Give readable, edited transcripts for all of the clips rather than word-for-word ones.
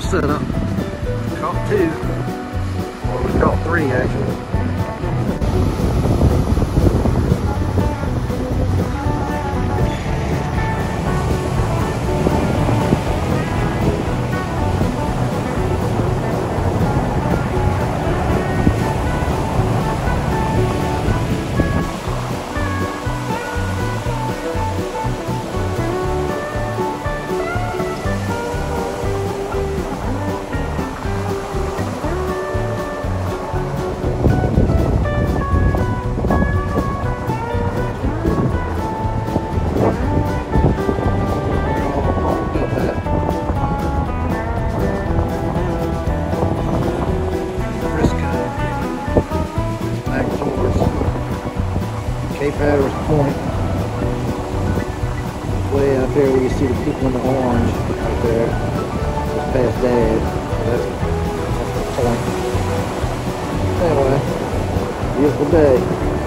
setup. Caught 2. Well, we caught 3 actually. Hatteras Point. Way out there where you see the people in the orange right there. Just past Dad. That's the point. Anyway, beautiful day.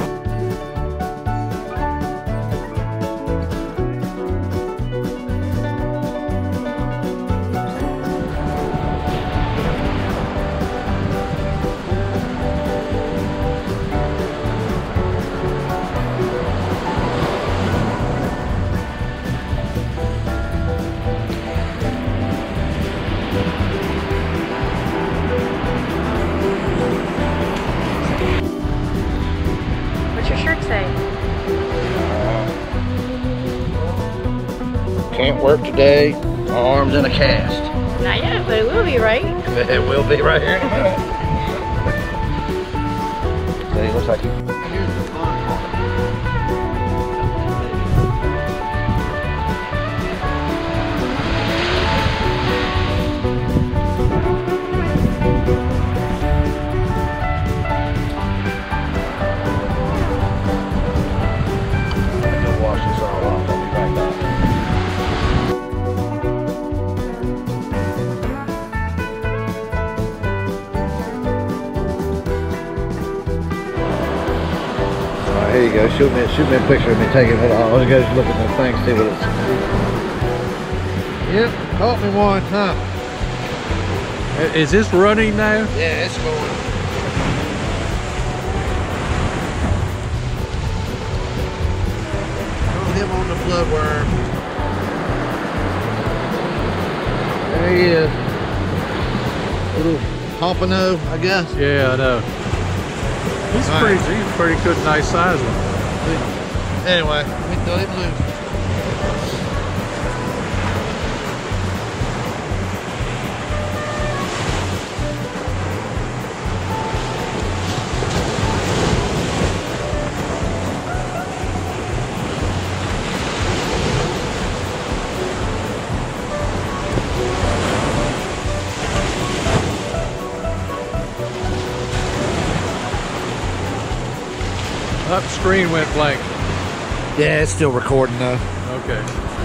Can't work today. My arm's in a cast. Not yet, but it will be, right? It will be right here in a minute. See, looks like here's the fun part. Wash this all off. I'll be right back. Here you go. Shoot me a picture of me taking it off. Let's go just look at the thing, see what it's. Yep, caught me one, huh? Is this running now? Yeah, it's going. Caught him on the bloodworm. There he is. Little pompano, I guess. Yeah, I know. He's pretty good, nice size one. Anyway, we throw him loose. That screen went blank. Yeah, it's still recording though. Okay.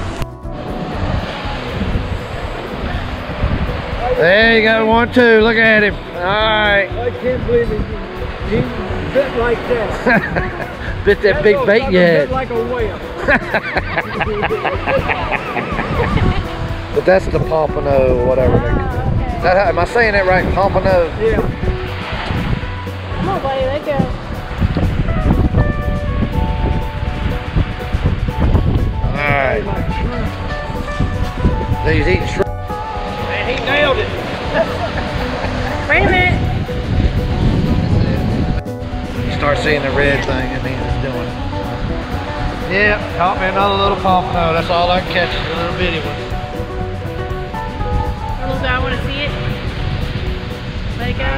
There you go, 1, 2. Look at him. All right. I can't believe he bit like that. Bit that big bait you had. Bit like a whale. But that's the pompano, whatever. Is that how, am I saying that right? Pompano? Yeah. Come on, buddy, let go. Alright. He's eating shrimp. Man, he nailed it. Wait a minute. You start seeing the red thing, it means it's doing it. Yep, caught me another little pompano. That's all I can catch is a little bitty one. Little guy, want to see it? Let it go.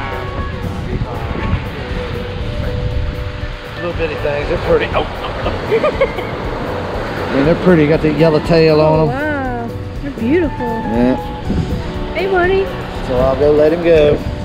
Little bitty things, they're pretty. Oh. Yeah, they're pretty. Got the yellow tail on them. Wow, they're beautiful. Yeah. Hey, buddy. So I'll go let him go.